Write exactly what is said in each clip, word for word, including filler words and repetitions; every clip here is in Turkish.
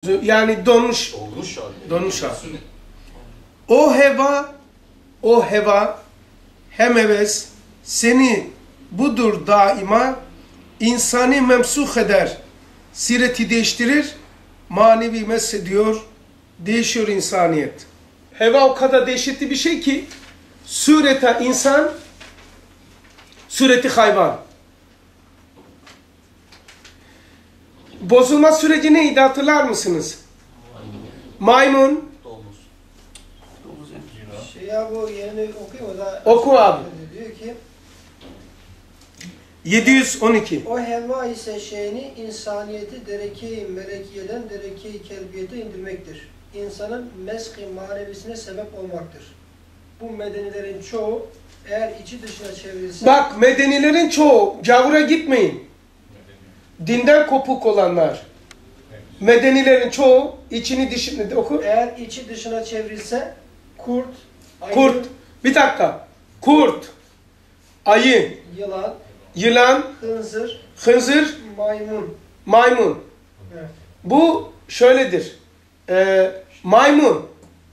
Yani donuş, Olmuş halde. donuş hali. O heva, o heva, hem heves seni budur daima insani memsuh eder, sireti değiştirir, manevi meshediyor, değişiyor insaniyet. Heva o kadar dehşetli bir şey ki surete insan, sureti hayvan. Bozulma süreci neydi hatırlar mısınız? Maymun. Domuz. Domuz yani. Şey ya bu yerini okuyayım o da. Oku abi. Diyor ki. yedi yüz on iki. O heva ise şeyini insaniyeti dereke-i melekiyeden dereke-i kelbiyete indirmektir. İnsanın mesk-i manevisine sebep olmaktır. Bu medenilerin çoğu eğer içi dışına çevrilse... Bak medenilerin çoğu, gavura gitmeyin. Dinden kopuk olanlar. Medenilerin çoğu içini dışını oku. Eğer içi dışına çevrilse kurt, ayı, Kurt. Bir dakika. Kurt, ayı, yılan, yılan, hınzır, hınzır, maymun. maymun. Evet. Bu şöyledir. Ee, maymun.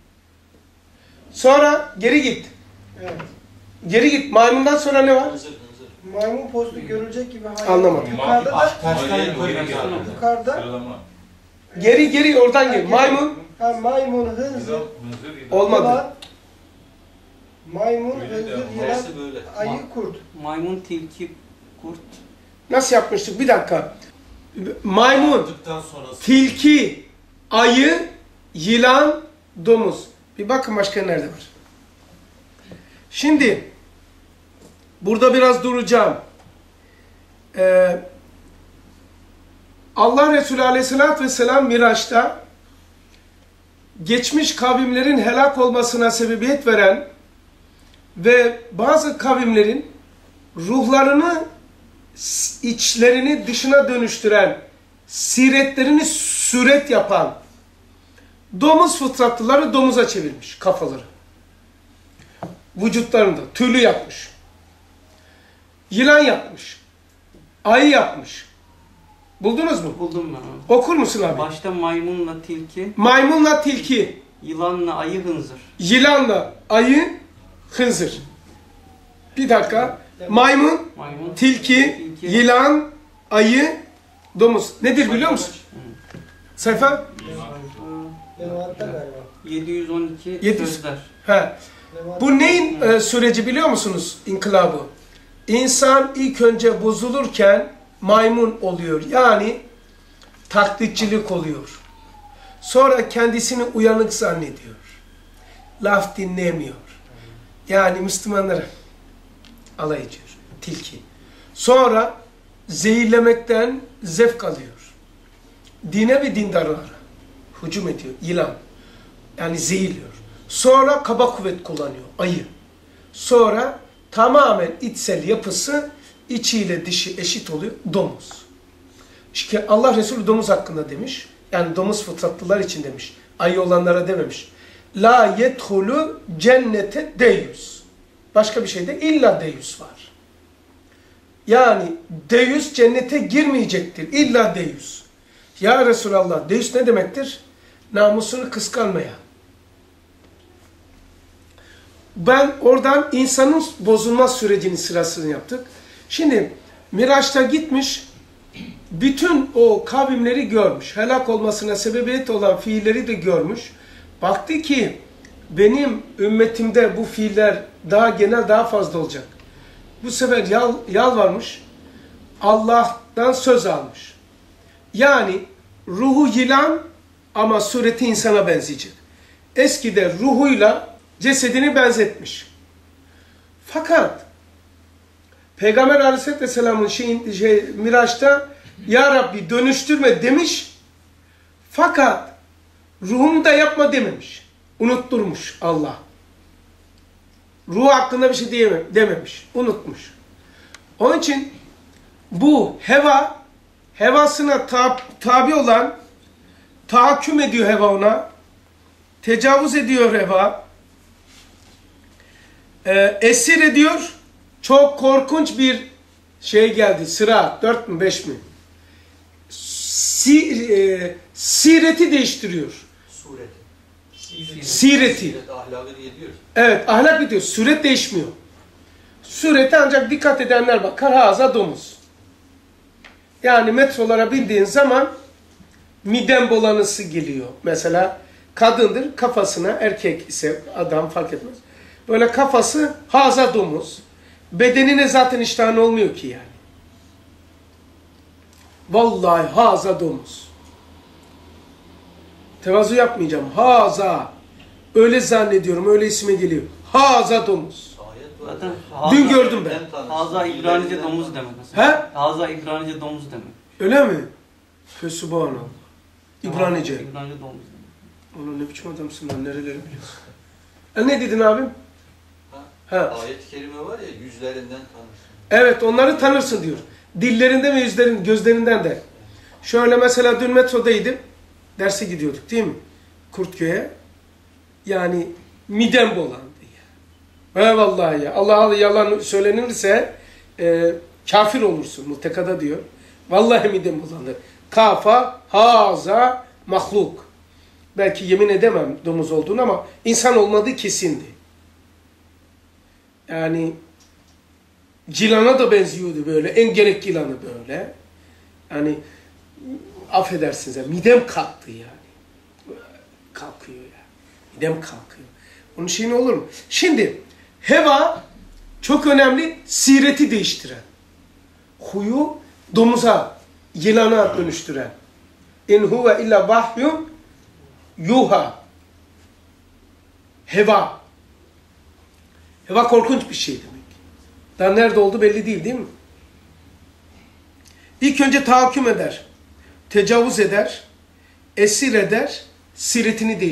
Sonra geri git. Evet. Geri git. Maymundan sonra ne var? Hınzır hınzır. Maymun postu görülecek gibi hayvan. Anlamadım. Yukarıda da, Yukarıda. yukarıda Geri geri oradan gel. Maymun. ha, maymun, hınzır, Olmadı. yılan, maymun, hınzır, yılan, Tersi böyle. ayı, kurt. Maymun, tilki, kurt. Nasıl yapmıştık? Bir dakika. Maymun, Yaptıktan sonrası. tilki, ayı, yılan, domuz. Bir bakın başka nerede var. Şimdi burada biraz duracağım. Ee, Allah Resulü Aleyhisselatü Vesselam Miraç'ta geçmiş kavimlerin helak olmasına sebebiyet veren ve bazı kavimlerin ruhlarını içlerini dışına dönüştüren, siretlerini süret yapan domuz fıtratlıları domuza çevirmiş kafaları. Vücutlarında tüylü yapmış. Yılan yapmış. Ayı yapmış. Buldunuz mu? Buldum ben abi. Okur musun abi? Başta maymunla tilki, Maymunla tilki, yılanla ayı, hınzır. yılanla ayı, hınzır. Bir dakika. Maymun, Maymun, tilki, yılan, ayı, domuz. Nedir biliyor musun? Sayfa? Levatta galiba. yedi yüz on iki yedi yüz. sözler. He. Levatta. Bu neyin e, süreci biliyor musunuz? İnkılabı. İnsan ilk önce bozulurken maymun oluyor. Yani taklitçilik oluyor. Sonra kendisini uyanık zannediyor. Laf dinlemiyor. Yani Müslümanlara alay ediyor. Tilki. Sonra zehirlemekten zevk alıyor. Dine ve dindarlara hücum ediyor. Yılan. Yani zehirliyor. Sonra kaba kuvvet kullanıyor. Ayı. Sonra tamamen içsel yapısı içiyle dışı eşit oluyor. Domuz. İşte Allah Resulü domuz hakkında demiş. Yani domuz fıtratlılar için demiş. Ayı olanlara dememiş. La yethulu cennete deyus. Başka bir şeyde illa deyus var. Yani deyus cennete girmeyecektir. İlla deyus. Ya Resulallah deyus ne demektir? Namusunu kıskanmayan. Ben oradan insanın bozulma sürecinin sırasını yaptık. Şimdi Miraç'ta gitmiş, bütün o kavimleri görmüş. Helak olmasına sebebiyet olan fiilleri de görmüş. Baktı ki benim ümmetimde bu fiiller daha genel, daha fazla olacak. Bu sefer yal, yalvarmış, Allah'tan söz almış. Yani ruhu yılan ama sureti insana benzeyecek. Eskide ruhuyla cesedini benzetmiş. Fakat Peygamber Aleyhisselatü Vesselam'ın şey, şey, Miraç'ta Ya Rabbi dönüştürme demiş. Fakat ruhumu da yapma dememiş. Unutturmuş Allah. Ruh hakkında bir şey diyemem, dememiş. Unutmuş. Onun için bu heva, hevasına tab tabi olan, tahakküm ediyor heva ona, tecavüz ediyor heva, e, esir ediyor. Çok korkunç bir şey geldi. Sıra dört mü beş mi? Si, e, sireti değiştiriyor. Sureti. Sireti. Siret, ahlakı diye diyoruz. Evet, ahlak bitiyor. Suret değişmiyor. Surete ancak dikkat edenler bakar, haza domuz. Yani metrolara bindiğin zaman midem bulanısı geliyor. Mesela kadındır, kafasına, erkek ise adam fark etmez. Böyle kafası haza domuz. Bedenine zaten iştahın olmuyor ki yani. Vallahi haza domuz. Tevazu yapmayacağım. Haza. Öyle zannediyorum, öyle isme geliyor. Haza domuz. Ayet var. Zaten Dün haza, gördüm ben. Ben tanıştım. haza İbranice İlerinden domuz tanıştım. demek aslında. He? Haza İbranice domuz demek. Öyle mi? Fesubhanallah. İbranice. İbranice domuz demek. Oğlum ne biçim adamsın lan, nereleri biliyorsun? E ne dedin abim? Ha? Ha. Ayet-i kerime var ya, yüzlerinden tanırsın. Evet, onları tanırsın diyor. Dillerinden ve yüzlerin, gözlerinden de. Şöyle mesela dün metrodaydım. Derse gidiyorduk değil mi? Kurtköy'e. Yani midem bulandı ya. He vallahi ya. Allah'a yalan söylenirse e, kafir olursun. Mutekada diyor. Vallahi midem bulandı. Kafa, haza, mahluk. Belki yemin edemem domuz olduğunu ama insan olmadığı kesindi. Yani Cilana da benziyordu böyle. En gerek yılanı böyle. Yani affedersiniz ya, midem kalktı yani. Kalkıyor ya. Midem kalkıyor. Onun şey ne olur mu? Şimdi heva çok önemli, sireti değiştiren. Huyu domuza, yılana dönüştüren. İn huve illa vahyun yuha. Heva. Heva korkunç bir şey demek. Daha nerede oldu belli değil değil mi? İlk önce tahakküm eder, tecavüz eder, esir eder, siretini değiştirir.